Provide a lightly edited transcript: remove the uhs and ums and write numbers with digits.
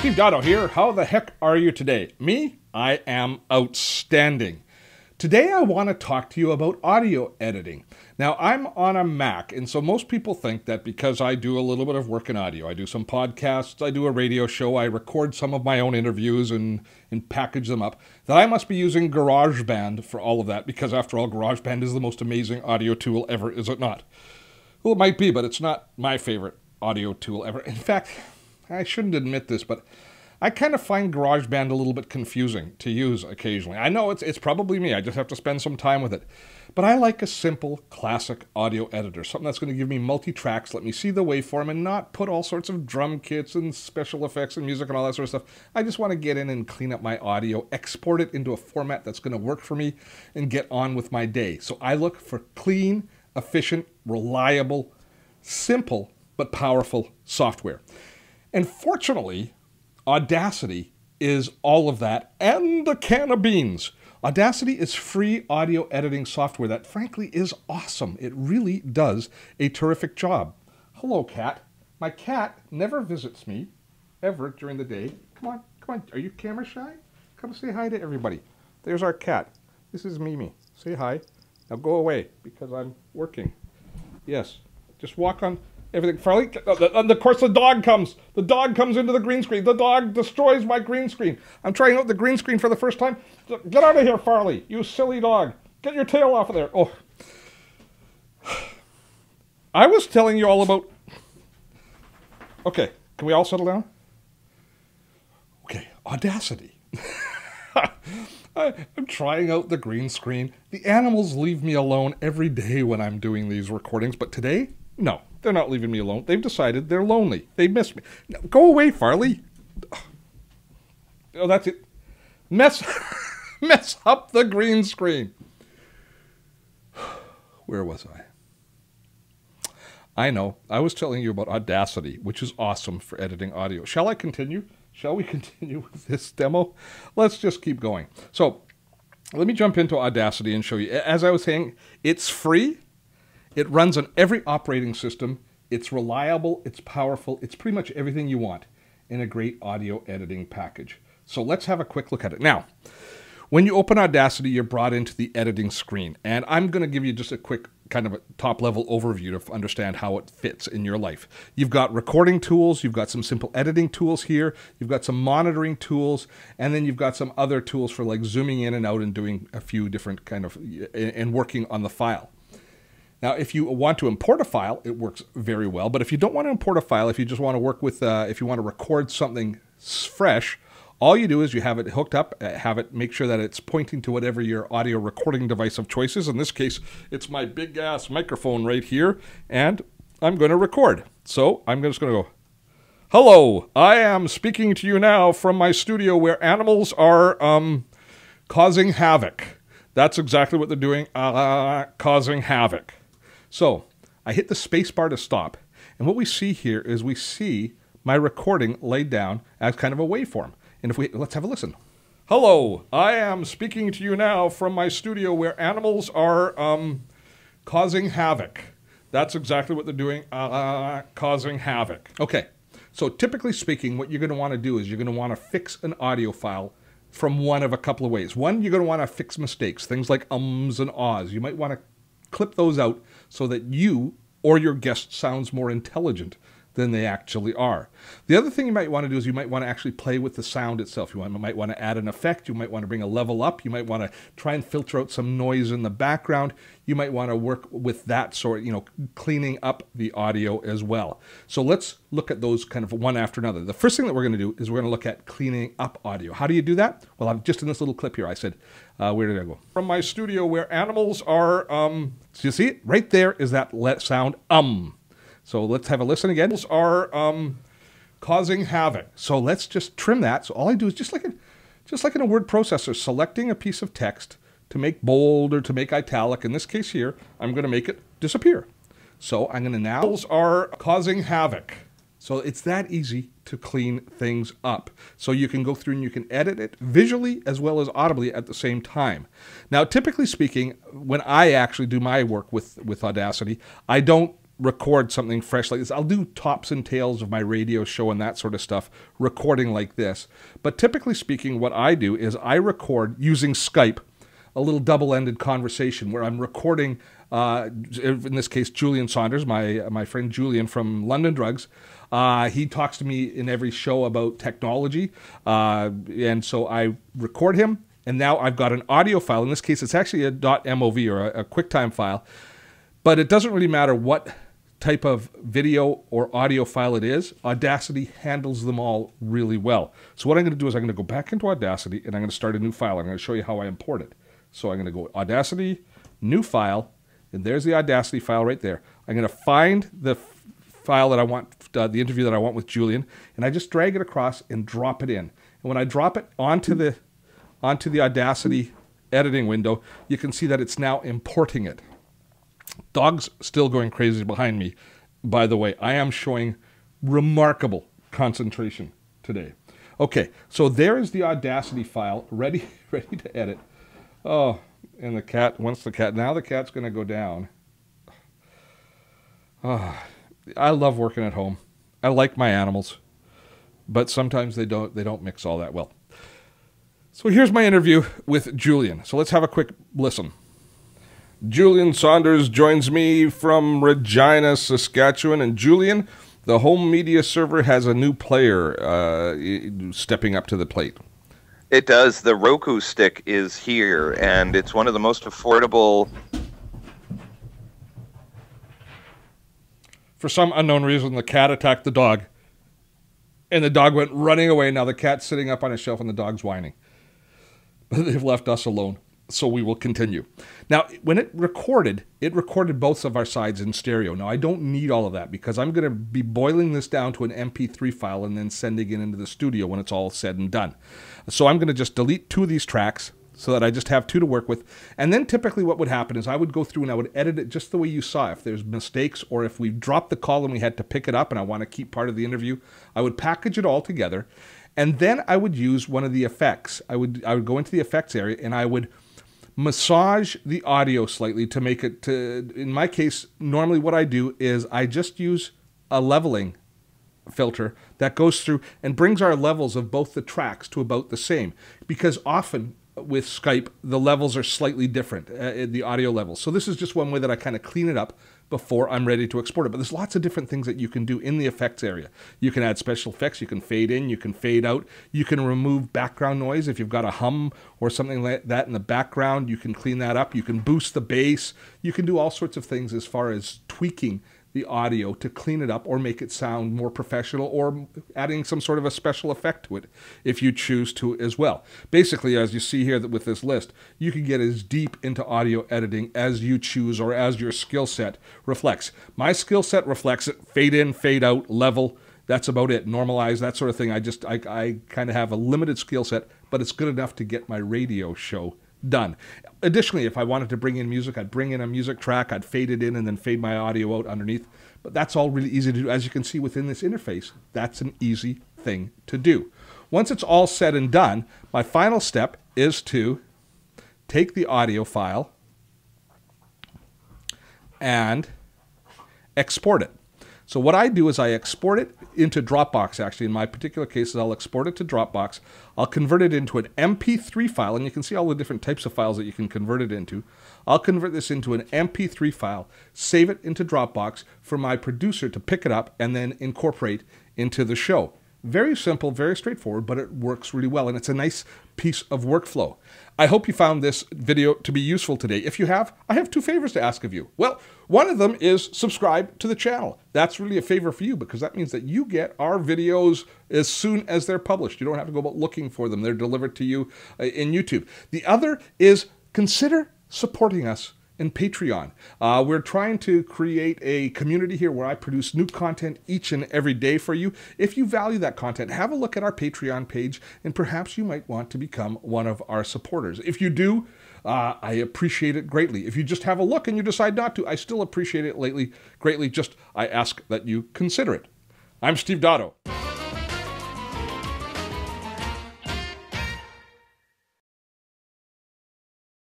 Steve Dotto here. How the heck are you today? Me? I am outstanding. Today I want to talk to you about audio editing. Now I'm on a Mac, and so most people think that because I do a little bit of work in audio, I do some podcasts, I do a radio show, I record some of my own interviews and package them up, that I must be using GarageBand for all of that, because after all, GarageBand is the most amazing audio tool ever, is it not? Well, it might be, but it's not my favorite audio tool ever. In fact, I shouldn't admit this, but I kind of find GarageBand a little bit confusing to use occasionally. I know it's probably me. I just have to spend some time with it. But I like a simple, classic audio editor, something that's going to give me multi-tracks, let me see the waveform, and not put all sorts of drum kits and special effects and music and all that sort of stuff. I just want to get in and clean up my audio, export it into a format that's going to work for me, and get on with my day. So I look for clean, efficient, reliable, simple, but powerful software. And fortunately, Audacity is all of that and a can of beans. Audacity is free audio editing software that frankly is awesome. It really does a terrific job. Hello, cat. My cat never visits me ever during the day. Come on, come on. Are you camera shy? Come say hi to everybody. There's our cat. This is Mimi. Say hi. Now go away because I'm working. Yes. Just walk on everything. Farley, and of course the dog comes. The dog comes into the green screen. The dog destroys my green screen. I'm trying out the green screen for the first time. Get out of here, Farley, you silly dog. Get your tail off of there. Oh. I was telling you all about... Okay, can we all settle down? Okay, Audacity. I'm trying out the green screen. The animals leave me alone every day when I'm doing these recordings, but today, no. They're not leaving me alone. They've decided they're lonely. They miss me. Now, go away, Farley. Oh, that's it. Mess up the green screen. Where was I? I know. I was telling you about Audacity, which is awesome for editing audio. Shall I continue? Shall we continue with this demo? Let's just keep going. So let me jump into Audacity and show you. As I was saying, it's free. It runs on every operating system. It's reliable, it's powerful, it's pretty much everything you want in a great audio editing package. So let's have a quick look at it. Now, when you open Audacity, you're brought into the editing screen. And I'm going to give you just a quick kind of a top-level overview to understand how it fits in your life. You've got recording tools, you've got some simple editing tools here, you've got some monitoring tools, and then you've got some other tools for like zooming in and out and doing a few different kind of, and working on the file. Now, if you want to import a file, it works very well. But if you don't want to import a file, if you just want to work with, if you want to record something fresh, all you do is you have it hooked up, make sure that it's pointing to whatever your audio recording device of choice is. In this case, it's my big ass microphone right here, and I'm going to record. So I'm just going to go, hello, I am speaking to you now from my studio where animals are causing havoc. That's exactly what they're doing, causing havoc. So I hit the space bar to stop. And what we see here is we see my recording laid down as kind of a waveform. And if let's have a listen. Hello, I am speaking to you now from my studio where animals are causing havoc. That's exactly what they're doing, causing havoc. Okay, so typically speaking, what you're going to want to do is you're going to want to fix an audio file from one of a couple of ways. One, you're going to want to fix mistakes, things like ums and ahs. You might want to clip those out so that you or your guest sounds more intelligent than they actually are. The other thing you might want to do is you might want to actually play with the sound itself. You might want to add an effect. You might want to bring a level up. You might want to try and filter out some noise in the background. You might want to work with that sort, cleaning up the audio as well. So let's look at those kind of one after another. The first thing that we're going to do is we're going to look at cleaning up audio. How do you do that? Well, I'm just in this little clip here. I said, where did I go? From my studio where animals are, so you see it? Right there is that sound, So let's have a listen again. Are causing havoc. So let's just trim that. So all I do is just like in a word processor, selecting a piece of text to make bold or to make italic. In this case here, I'm going to make it disappear. So I'm going to now are causing havoc. So it's that easy to clean things up. So you can go through and you can edit it visually as well as audibly at the same time. Now, typically speaking, when I actually do my work with Audacity, I don't record something fresh like this. I'll do tops and tails of my radio show and that sort of stuff, recording like this. But typically speaking, what I do is I record using Skype, a little double-ended conversation where I'm recording, in this case, Julian Saunders, my friend Julian from London Drugs. He talks to me in every show about technology, and so I record him, and now I've got an audio file. In this case, it's actually a .mov or a QuickTime file, but it doesn't really matter what type of video or audio file it is. Audacity handles them all really well. So what I'm going to do is I'm going to go back into Audacity, and I'm going to start a new file. I'm going to show you how I import it. So I'm going to go Audacity, new file, and there's the Audacity file right there. I'm going to find the file that I want, the interview that I want with Julian, and I just drag it across and drop it in. And when I drop it onto the Audacity editing window, you can see that it's now importing it. Dog's still going crazy behind me. By the way, I am showing remarkable concentration today. Okay, so there is the Audacity file ready to edit. Oh, and the cat, now the cat's going to go down. Oh, I love working at home. I like my animals, but sometimes they don't mix all that well. So here's my interview with Julian. So let's have a quick listen. Julian Saunders joins me from Regina, Saskatchewan. And Julian, the home media server has a new player stepping up to the plate. It does. The Roku stick is here, and it's one of the most affordable. For some unknown reason, the cat attacked the dog, and the dog went running away. Now the cat's sitting up on a shelf, and the dog's whining. But they've left us alone, so we will continue. Now, when it recorded both of our sides in stereo. Now, I don't need all of that because I'm going to be boiling this down to an MP3 file and then sending it into the studio when it's all said and done. So I'm going to just delete 2 of these tracks so that I just have 2 to work with. And then typically what would happen is I would go through and I would edit it just the way you saw. If there's mistakes or if we dropped the call and we had to pick it up and I want to keep part of the interview, I would package it all together. And then I would use one of the effects. I would go into the effects area and I would massage the audio slightly to make it to, in my case, normally what I do is I just use a leveling filter that goes through and brings our levels of both the tracks to about the same, because often with Skype the levels are slightly different, the audio levels. So this is just one way that I kind of clean it up before I'm ready to export it. But there's lots of different things that you can do in the effects area. You can add special effects, you can fade in, you can fade out, you can remove background noise. If you've got a hum or something like that in the background, you can clean that up. You can boost the bass. You can do all sorts of things as far as tweaking the audio to clean it up or make it sound more professional, or adding some sort of a special effect to it if you choose to as well. Basically, as you see here with this list, you can get as deep into audio editing as you choose or as your skill set reflects. My skill set reflects it: fade in, fade out, level. That's about it. Normalize, that sort of thing. I kind of have a limited skill set, but it's good enough to get my radio show done. Additionally, if I wanted to bring in music, I'd bring in a music track, I'd fade it in and then fade my audio out underneath. But that's all really easy to do. As you can see within this interface, that's an easy thing to do. Once it's all said and done, my final step is to take the audio file and export it. So what I do is I export it into Dropbox. Actually, in my particular cases, I'll export it to Dropbox. I'll convert it into an MP3 file, and you can see all the different types of files that you can convert it into. I'll convert this into an MP3 file, save it into Dropbox for my producer to pick it up and then incorporate into the show. Very simple, very straightforward, but it works really well, and it's a nice piece of workflow. I hope you found this video to be useful today. If you have, I have 2 favors to ask of you. Well, one of them is subscribe to the channel. That's really a favor for you, because that means that you get our videos as soon as they're published. You don't have to go about looking for them. They're delivered to you in YouTube. The other is consider supporting us in Patreon. We're trying to create a community here where I produce new content each and every day for you. If you value that content, have a look at our Patreon page, and perhaps you might want to become one of our supporters. If you do, I appreciate it greatly. If you just have a look and you decide not to, I still appreciate it greatly. Just I ask that you consider it. I'm Steve Dotto.